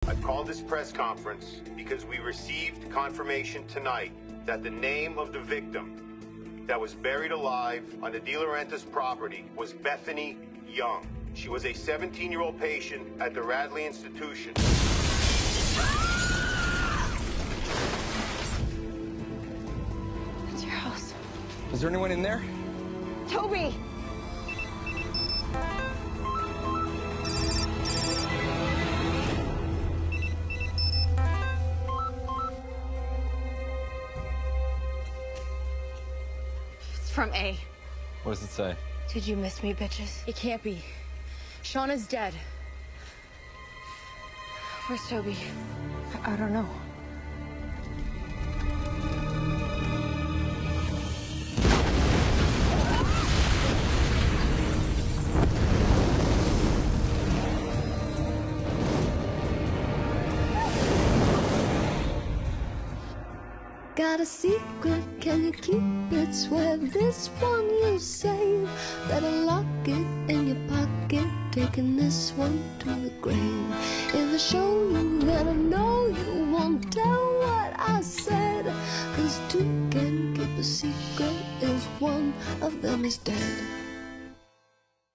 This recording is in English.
I've called this press conference because we received confirmation tonight that the name of the victim that was buried alive on the De Laurentiis property was Bethany Young. She was a 17-year-old patient at the Radley Institution. It's your house. Is there anyone in there? Toby! It's from A. What does it say? Did you miss me, bitches? It can't be. Shauna's dead. Where's Toby? I don't know. Got a secret, can you keep it? Swear this one you'll save. Better lock it in your pocket, taking this one to the grave. If I show you, then I know you won't tell what I said. 'Cause two can keep a secret if one of them is dead.